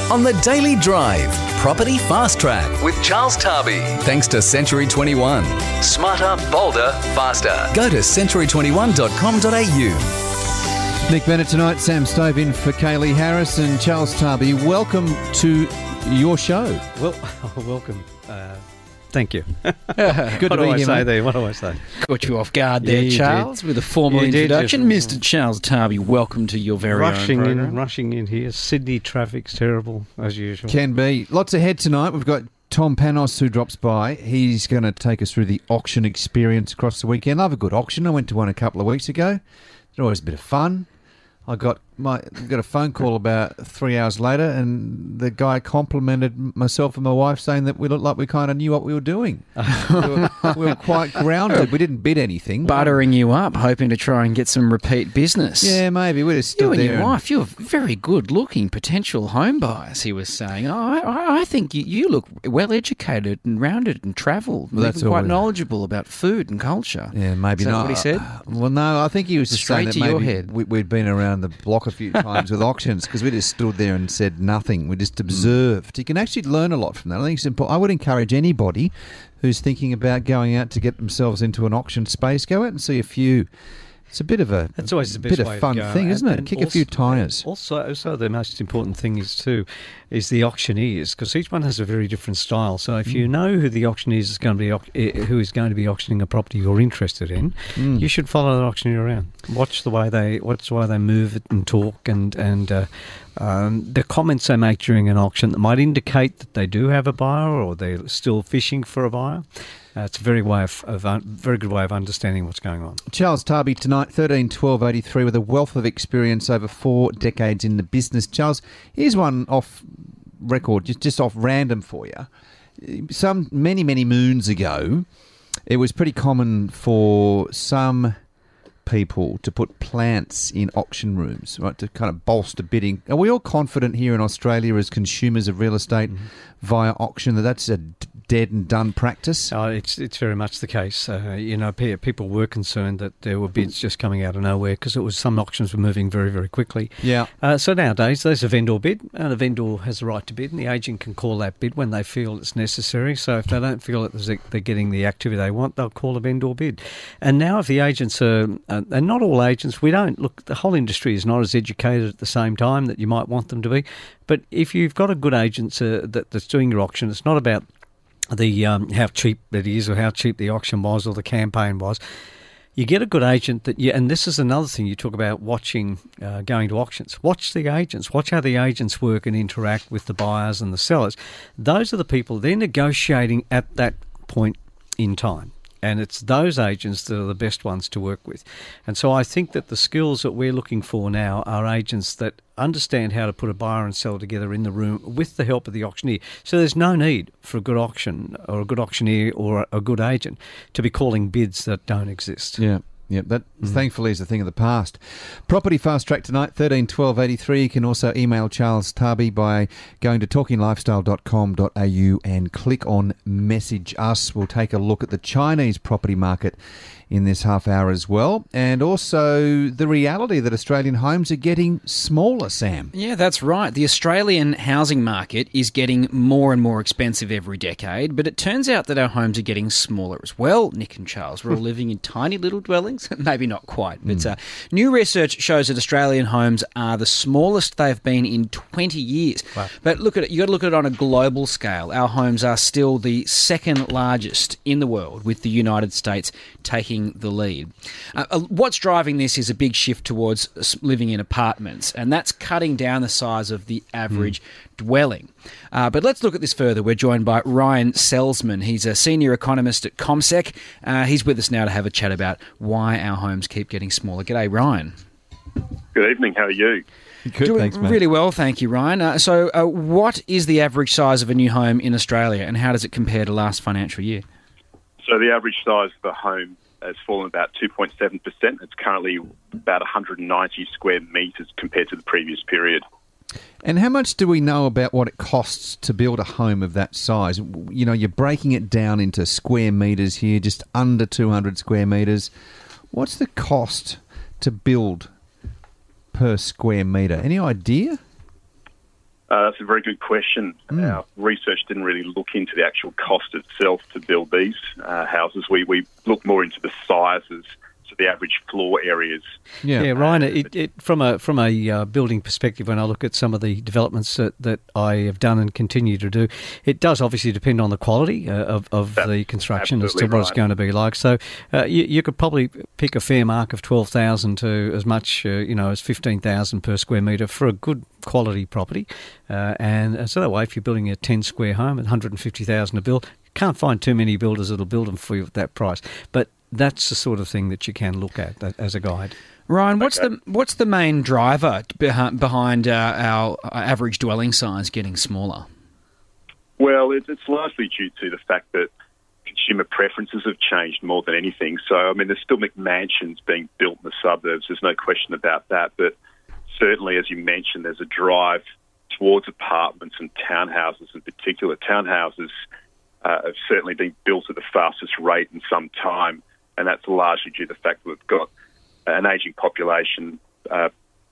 on the Daily Drive. Property Fast Track with Charles Tarbey. Thanks to Century 21. Smarter, bolder, faster. Go to century21.com.au. Nick Bennett tonight, Sam Stove in for Kaylee Harris and Charles Tarbey. Welcome to your show. Well, welcome. Thank you. Good to be here, mate. What do I say? Caught you off guard there, Charles, with a formal introduction. Mr. Charles Tarbey, welcome to your very own program. Rushing in here. Sydney traffic's terrible, as usual. Can be. Lots ahead tonight. We've got Tom PANOS who drops by. He's going to take us through the auction experience across the weekend. I love a good auction. I went to one a couple of weeks ago. It's always a bit of fun. I got a phone call about 3 hours later, and the guy complimented myself and my wife, saying that we looked like we kind of knew what we were doing. we were quite grounded. We didn't bid anything. Buttering you up, hoping to try and get some repeat business. Yeah, maybe. We just stood you and there. Your wife, you're very good-looking potential home buyers, he was saying. I think you look well-educated and rounded and travelled. Well, that's quite knowledgeable about food and culture. Yeah, maybe Is that not. what he said? Well, no, I think he was just saying Straight that to your maybe head. we'd been around the block a few times with auctions, because we just stood there and said nothing. We just observed. You can actually learn a lot from that. I think it's important. I would encourage anybody who's thinking about going out to get themselves into an auction space, go out and see a few. It's a bit of a That's always the best bit way of fun to go. thing, isn't it? And Kick a few tyres. Also, the most important thing is the auctioneers, because each one has a very different style. So if you know who the auctioneer is going to be, who is going to be auctioning a property you're interested in, you should follow the auctioneer around. Watch the way they move and talk, and the comments they make during an auction that might indicate that they do have a buyer or they're still fishing for a buyer. It's a very good way of understanding what's going on. Charles Tarbey tonight, 13-12-83, with a wealth of experience over 4 decades in the business. Charles, here's one off record, just off random for you. Many moons ago, it was pretty common for some people to put plants in auction rooms, right, to kind of bolster bidding. Are we all confident here in Australia as consumers of real estate via auction that that's a dead and done practice? It's very much the case. People were concerned that there were bids just coming out of nowhere because some auctions were moving very, very quickly. Yeah. So nowadays there's a vendor bid, and a vendor has the right to bid, and the agent can call that bid when they feel it's necessary. So if they don't feel that they're getting the activity they want, they'll call a vendor bid. And now if the agents are, and not all agents, the whole industry is not as educated at the same time that you might want them to be. But if you've got a good agent that's doing your auction, it's not about the how cheap it is or how cheap the auction was or the campaign was. You get a good agent and this is another thing you talk about watching, going to auctions. Watch the agents. Watch how the agents work and interact with the buyers and the sellers. Those are the people they're negotiating at that point in time. And it's those agents that are the best ones to work with. And so I think that the skills that we're looking for now are agents that understand how to put a buyer and seller together in the room with the help of the auctioneer. So there's no need for a good auction or a good auctioneer or a good agent to be calling bids that don't exist. Yeah. Yeah, that thankfully is a thing of the past. Property Fast Track tonight, 13-12-83. You can also email Charles Tarbey by going to talkinglifestyle.com.au and click on Message Us. We'll take a look at the Chinese property market in this half hour as well, and also the reality that Australian homes are getting smaller, Sam. Yeah, that's right. The Australian housing market is getting more and more expensive every decade, but it turns out that our homes are getting smaller as well. Nick and Charles, we're all living in tiny little dwellings. Maybe not quite, but new research shows that Australian homes are the smallest they've been in 20 years. Wow. But you got to look at it on a global scale. Our homes are still the second largest in the world, with the United States taking the lead. What's driving this is a big shift towards living in apartments, and that's cutting down the size of the average dwelling. But let's look at this further. We're joined by Ryan SELSMAN. He's a senior economist at Commsec. He's with us now to have a chat about why our homes keep getting smaller. G'day, Ryan. Good evening. How are you? Good, Doing thanks, mate. really well, thank you, Ryan. So what is the average size of a new home in Australia, and how does it compare to last financial year? So the average size of a home has fallen about 2.7%. It's currently about 190 square metres compared to the previous period. And how much do we know about what it costs to build a home of that size? You know, you're breaking it down into square metres here, just under 200 square metres. What's the cost to build per square metre? Any idea? That's a very good question. Our research didn't really look into the actual cost itself to build these houses. We look more into the sizes, so the average floor areas. Yeah, Ryan, from a building perspective, when I look at some of the developments that I have done and continue to do, it does obviously depend on the quality of the construction as to what it's going to be like. So you could probably pick a fair mark of 12,000 to as much as 15,000 per square metre for a good quality property. And so that way, if you're building a 10 square home at 150,000 to build, you can't find too many builders that'll build them for you at that price. But that's the sort of thing that you can look at as a guide. Ryan, what's the main driver behind our average dwelling size getting smaller? Well, it's largely due to the fact that consumer preferences have changed more than anything. So, I mean, there's still McMansions being built in the suburbs. There's no question about that. But certainly, as you mentioned, there's a drive towards apartments and townhouses in particular. Townhouses have certainly been built at the fastest rate in some time, and that's largely due to the fact that we've got an ageing population. Our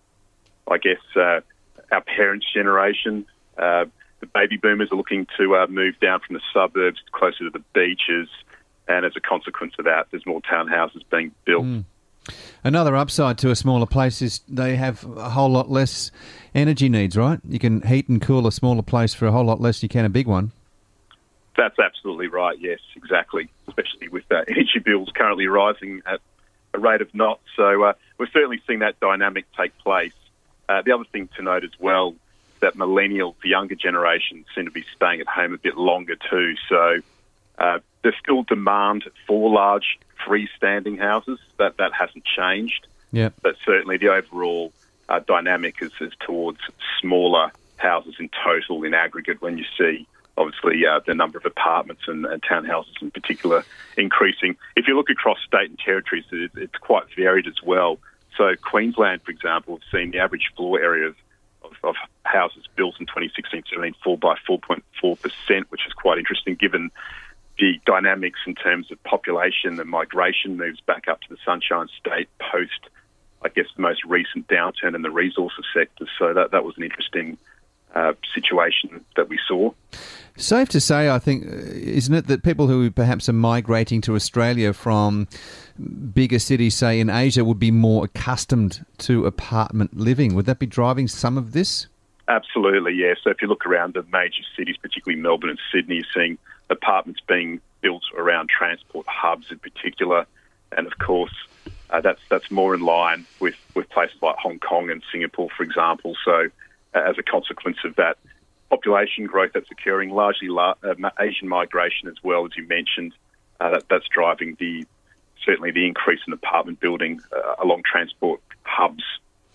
parents' generation, the baby boomers are looking to move down from the suburbs closer to the beaches, and as a consequence of that, there's more townhouses being built. Another upside to a smaller place is they have a whole lot less energy needs, right? You can heat and cool a smaller place for a whole lot less than you can a big one. That's absolutely right, yes, exactly, especially with energy bills currently rising at a rate of knots. So we're certainly seeing that dynamic take place. The other thing to note as well is that millennials, the younger generation, seem to be staying at home a bit longer too. So there's still demand for large freestanding houses. That hasn't changed. Yep. But certainly the overall dynamic is towards smaller houses in total, in aggregate, when you see obviously the number of apartments and townhouses in particular increasing. If you look across state and territories, it's quite varied as well. So Queensland, for example, has seen the average floor area of houses built in 2016-17 fall by 4.4%, which is quite interesting given the dynamics in terms of population and migration moves back up to the Sunshine State post, I guess, the most recent downturn in the resources sector. So that was an interesting situation that we saw. Safe to say, I think, isn't it, that people who perhaps are migrating to Australia from bigger cities, say in Asia, would be more accustomed to apartment living? Would that be driving some of this? Absolutely, yeah. So if you look around the major cities, particularly Melbourne and Sydney, you're seeing apartments being built around transport hubs in particular. And of course, that's more in line with places like Hong Kong and Singapore, for example. So as a consequence of that population growth that's occurring, largely Asian migration as well, as you mentioned, that's driving certainly the increase in apartment building along transport hubs.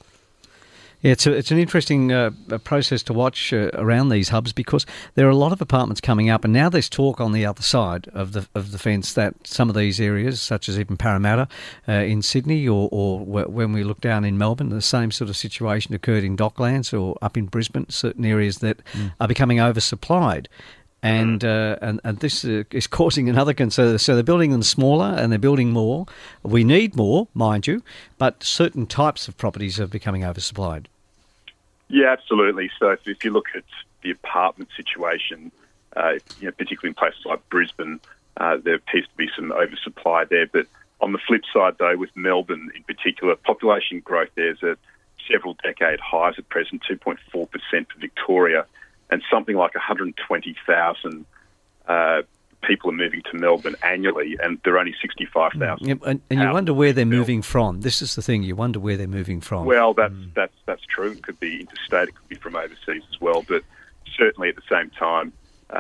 Yeah, it's an interesting process to watch around these hubs, because there are a lot of apartments coming up, and now there's talk on the other side of the fence that some of these areas, such as even Parramatta in Sydney, or when we look down in Melbourne, the same sort of situation occurred in Docklands or up in Brisbane, certain areas that are becoming oversupplied. And this is causing another concern. So they're building them smaller and they're building more. We need more, mind you, but certain types of properties are becoming oversupplied. Yeah, absolutely. So if you look at the apartment situation, particularly in places like Brisbane, there appears to be some oversupply there. But on the flip side, though, with Melbourne in particular, population growth there is at several decade highs at present, 2.4% for Victoria. And something like 120,000 people are moving to Melbourne annually, and there are only 65,000. Yeah, and you wonder where they're moving from. This is the thing, you wonder where they're moving from. Well, that's true. It could be interstate, it could be from overseas as well. But certainly at the same time,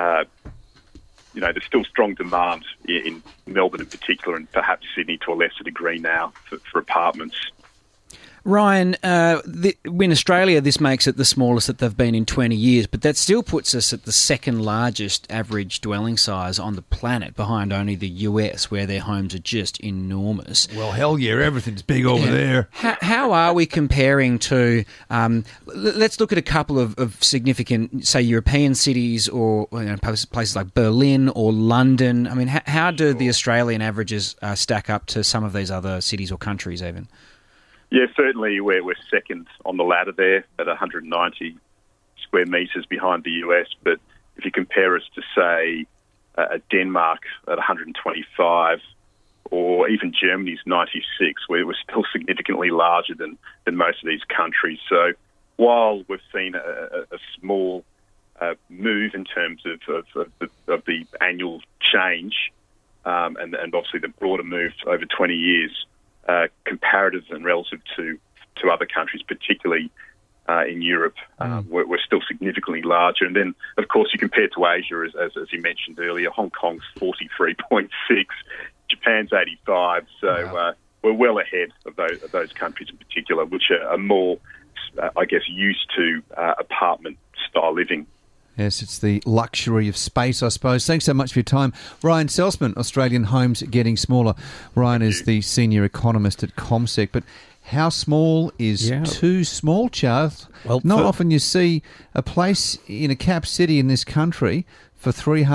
there's still strong demand in Melbourne in particular, and perhaps Sydney to a lesser degree now for apartments. Ryan, in Australia, this makes it the smallest that they've been in 20 years, but that still puts us at the second largest average dwelling size on the planet, behind only the US, where their homes are just enormous. Well, hell yeah, everything's big over there. How are we comparing to, let's look at a couple of significant, say, European cities, or places like Berlin or London. I mean, how do the Australian averages stack up to some of these other cities or countries even? Yeah, certainly we're second on the ladder there at 190 square metres behind the US, but if you compare us to, say, Denmark at 125, or even Germany's 96, we're still significantly larger than most of these countries. So while we've seen a small move in terms of the annual change, and obviously the broader move over 20 years, comparative and relative to other countries, particularly in Europe, we're still significantly larger. And then, of course, you compare to Asia, as you mentioned earlier, Hong Kong's 43.6, Japan's 85. So we're well ahead of those countries in particular, which are more, I guess, used to apartment-style living. Yes, it's the luxury of space, I suppose. Thanks so much for your time. Ryan SELSMAN, Australian Homes Getting Smaller. Ryan is the senior economist at Commsec. But how small is too small, Charles? Well, not often you see a place in a cap city in this country for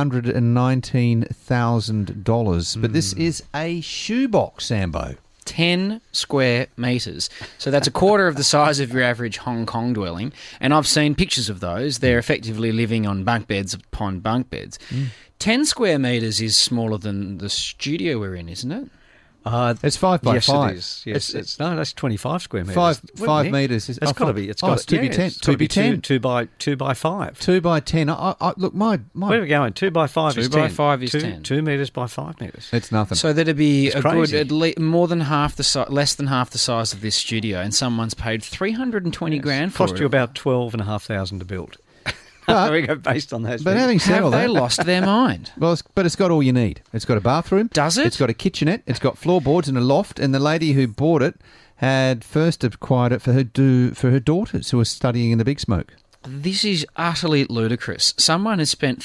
$319,000. But this is a shoebox, Sambo. 10 square metres. So that's a quarter of the size of your average Hong Kong dwelling. And I've seen pictures of those. They're effectively living on bunk beds upon bunk beds. 10 square metres is smaller than the studio we're in, isn't it? It's 5 by 5. It is. Yes, no, that's 25 square metres. 5 metres. It's got to be. It's got to be 10. To be 10. 2 by 5. 2 by 10. Look, my. Where are we going? 2 by 5 is 10. 2 by 5 is 10. 2 metres by 5 metres. It's nothing. So that'd be it's a crazy. good, at least more than half the less than half the size of this studio, and someone's paid $320,000 for it. Cost you about $12,500 to build. But, we go based on that. But having said all that, they lost their mind? Well, but it's got all you need. It's got a bathroom. Does it? It's got a kitchenette. It's got floorboards and a loft. And the lady who bought it had first acquired it for her daughters who were studying in the Big Smoke. This is utterly ludicrous. Someone has spent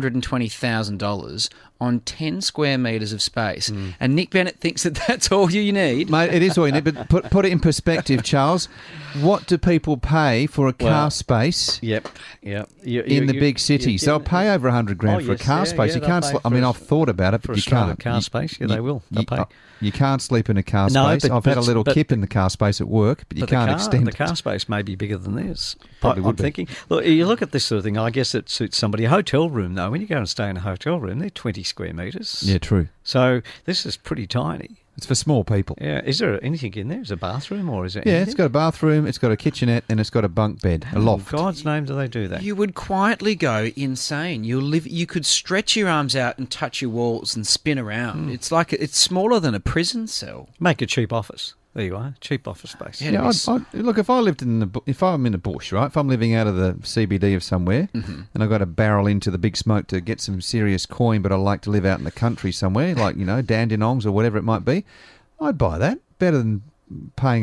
$320,000 on 10 square metres of space, and Nick Bennett thinks that that's all you need. Mate, it is all you need, but put it in perspective, Charles. What do people pay for a car space in the big cities? They'll pay over $100,000 for a car space. You can't. I've thought about it, but you can't. Car space, they will. They'll pay. You can't sleep in a car space. I've had a little kip in the car space at work, but you can't extend it. The car space may be bigger than this. Probably would be. Thinking. Look, you look at this sort of thing. I guess it suits somebody. A hotel room, though, when you go and stay in a hotel room, they're 20 square metres. Yeah, true. So this is pretty tiny. It's for small people. Yeah. Is there anything in there? Is it a bathroom or is it? Yeah, anything? It's got a bathroom, it's got a kitchenette, and it's got a bunk bed, a loft. In God's name, do they do that? You would quietly go insane. You could stretch your arms out and touch your walls and spin around. It's like it's smaller than a prison cell. Make a cheap office. There you are, cheap office space. Yeah, look, if I lived if I'm in the bush, right? If I'm living out of the CBD of somewhere, and I've got to barrel into the Big Smoke to get some serious coin, but I like to live out in the country somewhere, like Dandenongs or whatever it might be, I'd buy that. Better than paying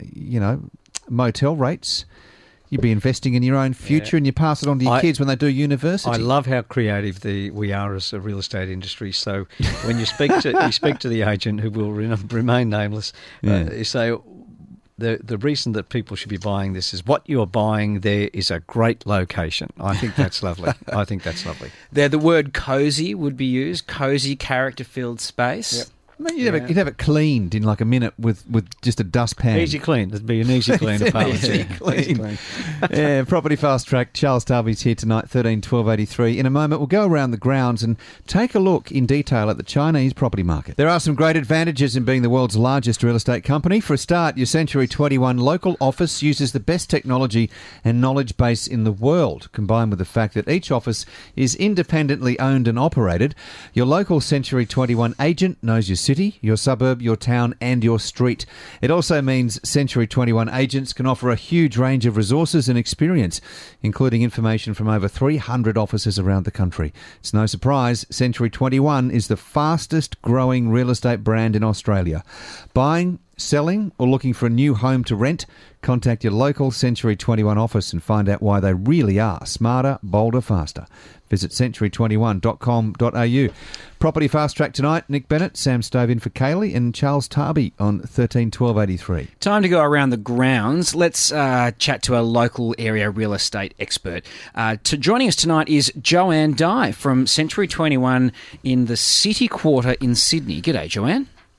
motel rates. You'd be investing in your own future, and you pass it on to your kids when they do university. I love how creative we are as a real estate industry. So when you speak to the agent, who will remain nameless, you say the reason that people should be buying this is what you're buying there is a great location. I think that's lovely. There, the word cosy would be used. Cosy, character-filled space. Yep. You'd have it cleaned in like a minute with just a dustpan. Easy clean. There'd be an easy clean apartment. Easy clean. Yeah, Property Fast Track. Charles Tarbey's here tonight, 13 12 83. In a moment, we'll go around the grounds and take a look in detail at the Chinese property market. There are some great advantages in being the world's largest real estate company. For a start, your Century 21 local office uses the best technology and knowledge base in the world, combined with the fact that each office is independently owned and operated. Your local Century 21 agent knows your city, your suburb, your town and your street. It also means Century 21 agents can offer a huge range of resources and experience, including information from over 300 offices around the country. It's no surprise Century 21 is the fastest growing real estate brand in Australia. Buying, selling or looking for a new home to rent? Contact your local Century 21 office and find out why they really are smarter, bolder, faster. Visit century21.com.au. Property Fast Track tonight. Nick Bennett, Sam Stove in for Kaylee and Charles Tarbey on 13 12 83. Time to go around the grounds. Let's chat to a local area real estate expert. Joining us tonight is JOANNE Dai from Century 21 in the City Quarter in Sydney. G'day, JOANNE.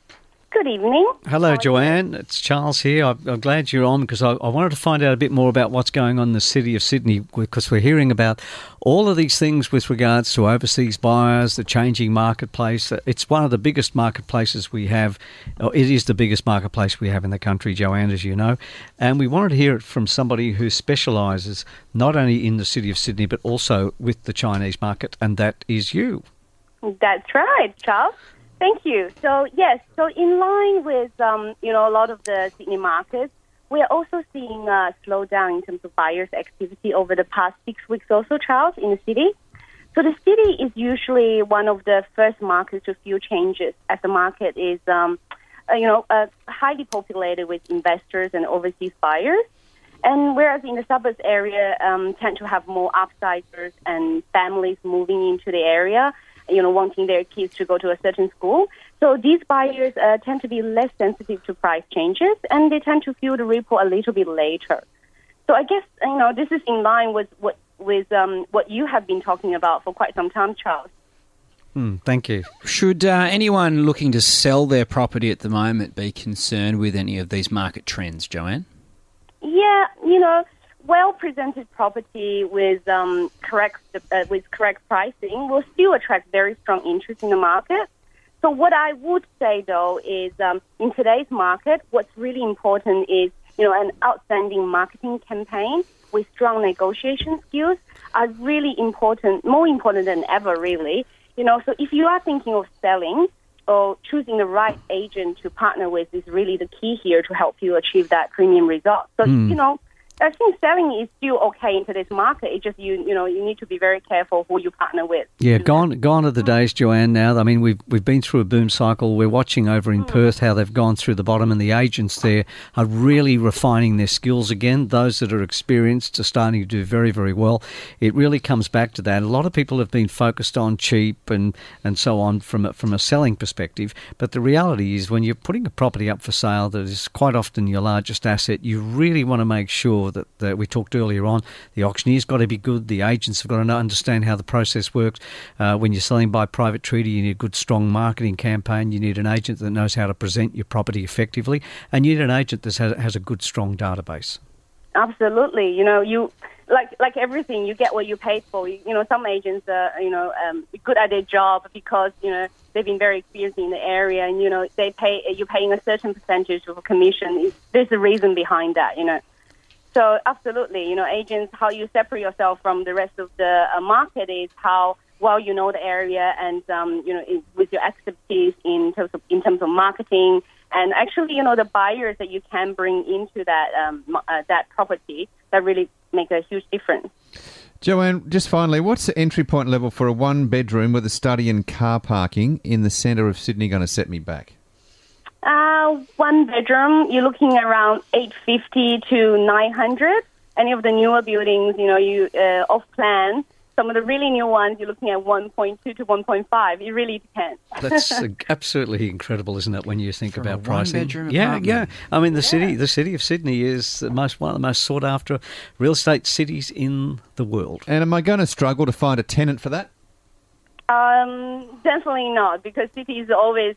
Good evening. Hello, Joanne. It's Charles here. I'm glad you're on because I wanted to find out a bit more about what's going on in the city of Sydney, because we're hearing about all of these things with regards to overseas buyers, the changing marketplace. It's one of the biggest marketplaces we have. It is the biggest marketplace we have in the country, Joanne, as you know. And we wanted to hear it from somebody who specialises not only in the city of Sydney but also with the Chinese market, and that is you. That's right, Charles. Thank you. So, yes, so in line with, a lot of the Sydney markets, we're also seeing a slowdown in terms of buyers' activity over the past 6 weeks or so, Charles, in the city. So the city is usually one of the first markets to feel changes, as the market is, highly populated with investors and overseas buyers. And whereas in the suburbs area tend to have more upsiders and families moving into the area, wanting their kids to go to a certain school. So these buyers tend to be less sensitive to price changes, and they tend to feel the ripple a little bit later. So I guess, this is in line with what you have been talking about for quite some time, Charles. Thank you. Should anyone looking to sell their property at the moment be concerned with any of these market trends, Joanne? Yeah, well-presented property with correct pricing will still attract very strong interest in the market. So what I would say, though, is in today's market, what's really important is, an outstanding marketing campaign with strong negotiation skills are really important, more important than ever, really. So if you are thinking of selling or choosing the right agent to partner with is really the key here to help you achieve that premium result. So, I think selling is still okay in today's market. It's just you need to be very careful who you partner with. Yeah, gone are the days, Joanne. Now, I mean, we've been through a boom cycle. We're watching over in Perth how they've gone through the bottom, and the agents there are really refining their skills again. Those that are experienced are starting to do very, very well. It really comes back to that. A lot of people have been focused on cheap and so on from a selling perspective, but the reality is when you're putting a property up for sale that is quite often your largest asset, you really want to make sure that we talked earlier on, the auctioneer's got to be good, the agents have got to understand how the process works. When you're selling by private treaty, you need a good, strong marketing campaign. You need an agent that knows how to present your property effectively, and you need an agent that has a good, strong database. Absolutely. You like everything, you get what you paid for. Some agents are, good at their job because, they've been very experienced in the area, and, you're paying a certain percentage of a commission. There's a reason behind that, So absolutely, agents, how you separate yourself from the rest of the market is how well you know the area and, with your expertise in terms of marketing and actually, the buyers that you can bring into that property that really make a huge difference. Joanne, just finally, what's the entry point level for a one-bedroom with a study and car parking in the centre of Sydney going to set me back? One bedroom, you're looking around $850 to $900. Any of the newer buildings, off plan. Some of the really new ones, you're looking at 1.2 to 1.5. It really depends. That's absolutely incredible, isn't it? When you think For about a pricing, one-bedroom yeah. apartment. I mean, the city of Sydney is one of the most sought after real estate cities in the world. And am I going to struggle to find a tenant for that? Definitely not, because city is always.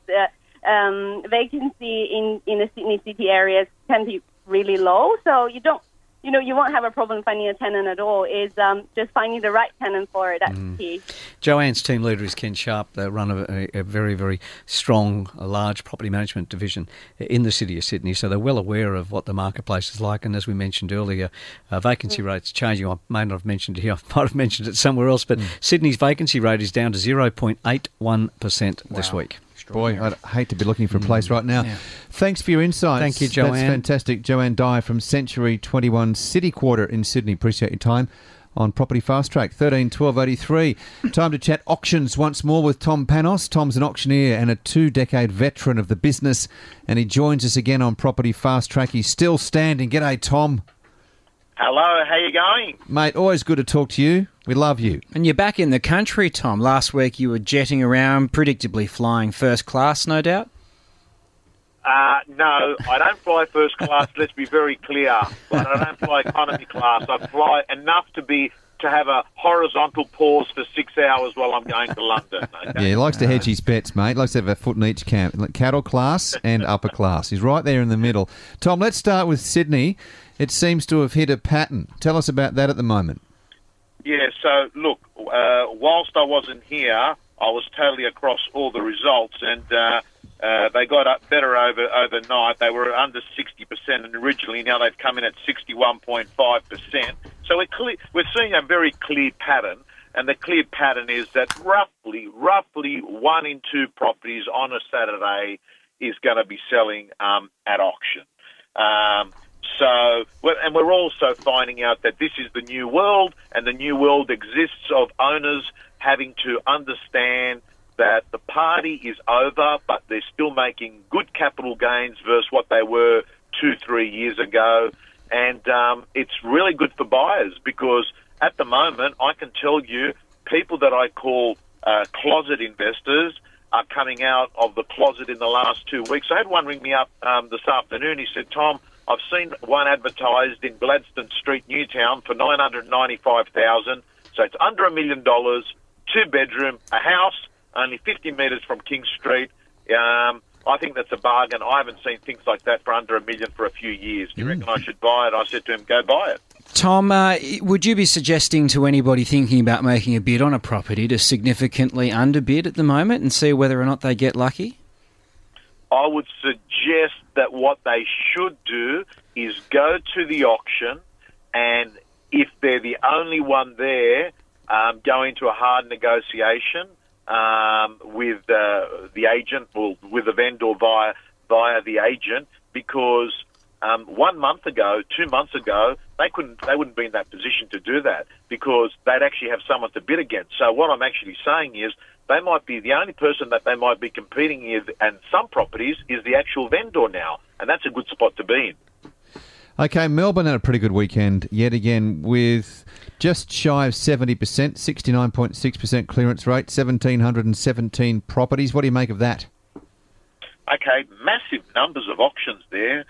Vacancy in the Sydney city areas can be really low, so you won't have a problem finding a tenant at all. Is just finding the right tenant for it. That's key. Joanne's team leader is Ken Sharp. They run a very, very strong, large property management division in the city of Sydney, so they're well aware of what the marketplace is like. And as we mentioned earlier, vacancy rates changing. I may not have mentioned it here. I might have mentioned it somewhere else, but Sydney's vacancy rate is down to 0.81% this week. Boy, I'd hate to be looking for a place right now. Yeah. Thanks for your insights. Thank you, Joanne. That's fantastic. JOANNE Dai from Century 21 City Quarter in Sydney. Appreciate your time on Property Fast Track, 13 12 83. Time to chat auctions once more with Tom PANOS. Tom's an auctioneer and a 2-decade veteran of the business, and he joins us again on Property Fast Track. He's still standing. G'day, Tom. Hello, how you going? Mate, always good to talk to you. We love you. And you're back in the country, Tom. Last week you were jetting around, predictably flying first class, no doubt? No, I don't fly first class, let's be very clear. But I don't fly economy class. I fly enough to be to have a horizontal pause for 6 hours while I'm going to London. Okay? Yeah, he likes to hedge his bets, mate. He likes to have a foot in each camp. Like cattle class and upper class. He's right there in the middle. Tom, let's start with Sydney. It seems to have hit a pattern. Tell us about that at the moment. Yeah, so look, whilst I wasn't here, I was totally across all the results, and they got up better overnight. They were under 60% originally. Now they've come in at 61.5%. So we're seeing a very clear pattern, and the clear pattern is that roughly 1 in 2 properties on a Saturday is going to be selling at auction. And we're also finding out that this is the new world, and the new world exists of owners having to understand that the party is over, but they're still making good capital gains versus what they were 2-3 years ago. And it's really good for buyers, because at the moment, I can tell you, people that I call closet investors are coming out of the closet in the last 2 weeks. I had one ring me up this afternoon. He said, Tom, I've seen one advertised in Gladstone Street, Newtown, for $995,000. So it's under $1 million, 2-bedroom, a house, only 50 metres from King Street. I think that's a bargain. I haven't seen things like that for under $1 million for a few years. Do you reckon I should buy it? I said to him, go buy it. Tom, would you be suggesting to anybody thinking about making a bid on a property to significantly underbid at the moment and see whether or not they get lucky? I would suggest that what they should do is go to the auction, and if they're the only one there, go into a hard negotiation with the agent, or with the vendor via the agent, because 1 month ago, 2 months ago, they wouldn't be in that position to do that, because they'd actually have someone to bid against. So what I'm actually saying is, they might be the only person that they might be competing with, and some properties is the actual vendor now, and that's a good spot to be in. Okay, Melbourne had a pretty good weekend yet again, with just shy of 70%, 69.6% clearance rate, 1,717 properties. What do you make of that? Okay, massive numbers of auctions there.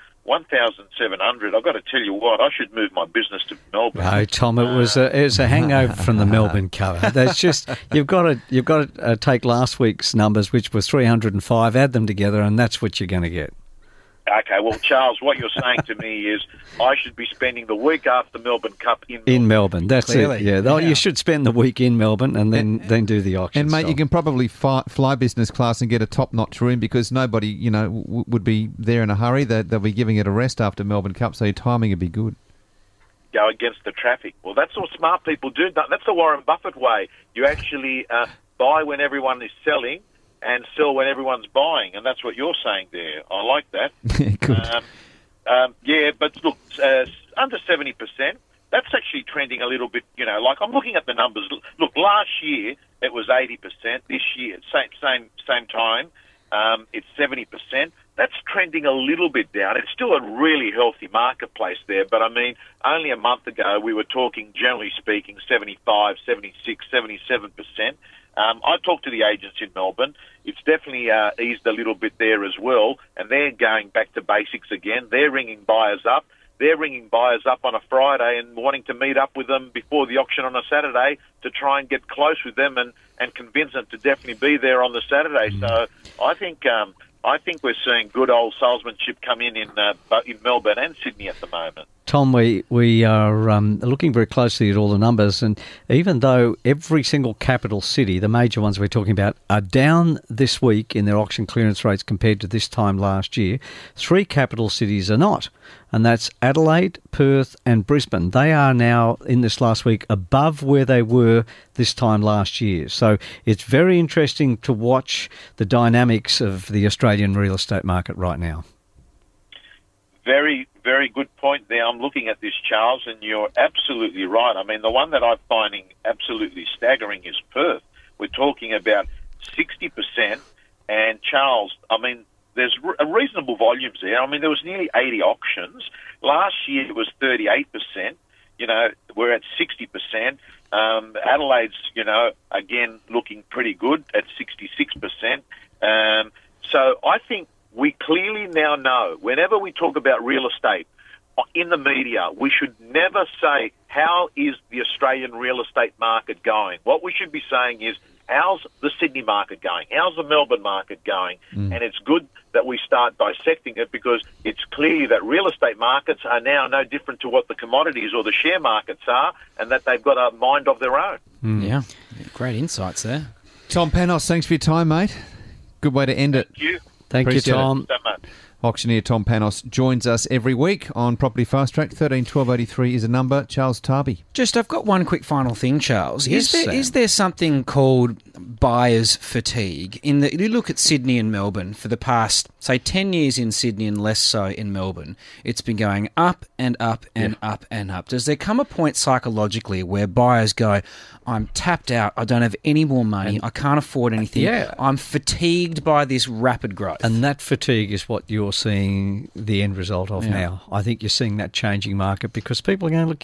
1,700. I've got to tell you what, I should move my business to Melbourne. No, Tom, it was a hangover from the Melbourne cover. There's just you've got to take last week's numbers, which was 305, add them together, and that's what you're going to get. Okay, well, Charles, what you're saying to me is I should be spending the week after the Melbourne Cup in Melbourne. In Melbourne, that's Clearly. It. Yeah, you should spend the week in Melbourne and then do the auction. And mate, you can probably fly business class and get a top-notch room, because nobody, would be there in a hurry. They'll be giving it a rest after Melbourne Cup, so your timing would be good. Go against the traffic. Well, that's what smart people do. That's the Warren Buffett way. You actually buy when everyone is selling, and sell when everyone's buying, and that's what you're saying there. I like that. Good. Yeah, but look, under 70%, that's actually trending a little bit, like I'm looking at the numbers. Look, last year it was 80%. This year, same time, it's 70%. That's trending a little bit down. It's still a really healthy marketplace there, but I mean, only a month ago we were talking, generally speaking, 75, 76, 77%. I talked to the agents in Melbourne. It's definitely eased a little bit there as well, and they're going back to basics again. They're ringing buyers up. They're ringing buyers up on a Friday and wanting to meet up with them before the auction on a Saturday to try and get close with them and convince them to definitely be there on the Saturday. So I think we're seeing good old salesmanship come in Melbourne and Sydney at the moment. Tom, we are looking very closely at all the numbers, and even though every single capital city, the major ones we're talking about, are down this week in their auction clearance rates compared to this time last year, 3 capital cities are not, and that's Adelaide, Perth and Brisbane. They are now, in this last week, above where they were this time last year. So it's very interesting to watch the dynamics of the Australian real estate market right now. Very, very good point there. I'm looking at this, Charles, and you're absolutely right. I mean, the one that I'm finding absolutely staggering is Perth. We're talking about 60%. And, Charles, I mean, there's reasonable volumes there. I mean, there was nearly 80 auctions. Last year it was 38%. We're at 60%. Adelaide's, again, looking pretty good at 66%. So I think we clearly now know, whenever we talk about real estate, in the media, we should never say, how is the Australian real estate market going? What we should be saying is, how's the Sydney market going? How's the Melbourne market going? And it's good that we start dissecting it, because it's clear that real estate markets are now no different to what the commodities or the share markets are, and that they've got a mind of their own. Yeah, great insights there. Tom Panos, thanks for your time, mate. Good way to end it. Thank you. Thank you, Tom. So much. Auctioneer Tom Panos joins us every week on Property Fast Track. 13 12 83 is a number. Charles Tarbey. Just, I've got one quick final thing, Charles. Yes, Is there something called buyer's fatigue? In that you look at Sydney and Melbourne for the past, say, 10 years in Sydney and less so in Melbourne, it's been going up and up and up and up. Does there come a point psychologically where buyers go, I'm tapped out, I don't have any more money, I can't afford anything, I'm fatigued by this rapid growth? And that fatigue is what you're seeing the end result of now. I think you're seeing that changing market, because people are going, look,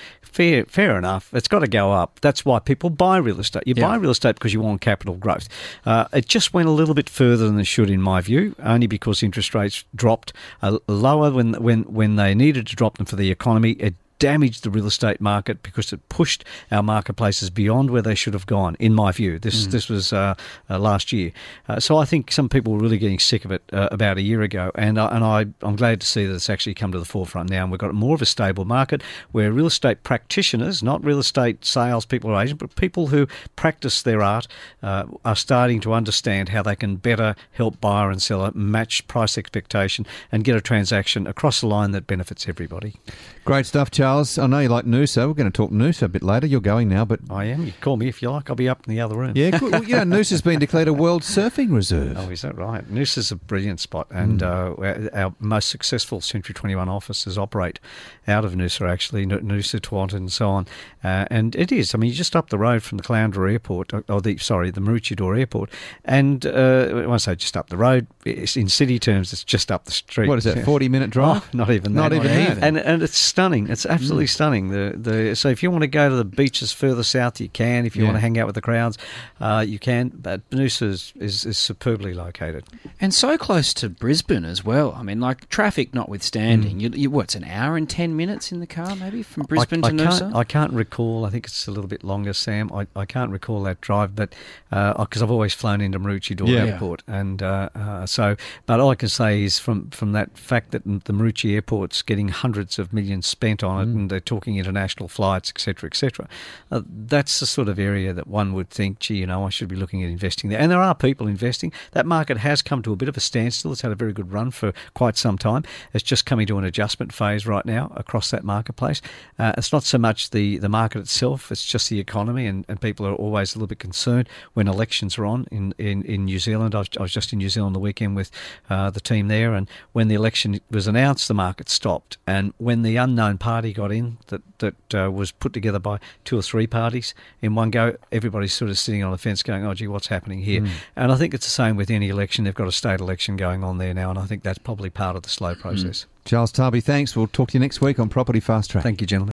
fair enough, it's got to go up. That's why people buy real estate. You buy real estate because you want capital growth. It just went a little bit further than it should, in my view, only because interest rates dropped lower when they needed to drop them for the economy. It damaged the real estate market because it pushed our marketplaces beyond where they should have gone, in my view. This was last year. So I think some people were really getting sick of it about a year ago, and I'm glad to see that it's actually come to the forefront now, and we've got more of a stable market where real estate practitioners, not real estate salespeople or agents, but people who practice their art, are starting to understand how they can better help buyer and seller match price expectation and get a transaction across the line that benefits everybody. Great stuff, Charles. I know you like Noosa. We're going to talk Noosa a bit later. You're going now, but... I am. You can call me if you like. I'll be up in the other room. Yeah, good. Well, Noosa's been declared a World Surfing Reserve. Oh, is that right? Noosa's a brilliant spot, and our most successful Century 21 offices operate out of Noosa, actually, Noosa, Toronto and so on. And it is. I mean, you're just up the road from the Caloundra Airport, the Maroochydore Airport, and when I say just up the road, in city terms, it's just up the street. What is that, 40-minute drive? Oh, not even that. Not even that. And it's stunning. It's absolutely stunning. So if you want to go to the beaches further south, you can. If you want to hang out with the crowds, you can. But Noosa is superbly located. And so close to Brisbane as well. I mean, like, traffic notwithstanding, what's an hour and 10 minutes in the car maybe from Brisbane to Noosa? I can't recall. I think it's a little bit longer, Sam. I can't recall that drive, but because I've always flown into Maroochydore Airport, and but all I can say is from that fact that the Maroochydore Airport's getting hundreds of millions spent on it, and they're talking international flights, etc., that's the sort of area that one would think, gee, I should be looking at investing there. And there are people investing. That market has come to a bit of a standstill. It's had a very good run for quite some time. It's just coming to an adjustment phase right now across that marketplace. It's not so much the market itself, it's just the economy, and people are always a little bit concerned when elections are on in New Zealand. I was just in New Zealand the weekend with the team there, and when the election was announced, the market stopped. And when the unknown party got in, that was put together by 2 or 3 parties in one go, everybody's sort of sitting on the fence going, oh, gee, what's happening here? And I think it's the same with any election. They've got a state election going on there now, and I think that's probably part of the slow process. Charles Tarbey, thanks. We'll talk to you next week on Property Fast Track. Thank you, gentlemen.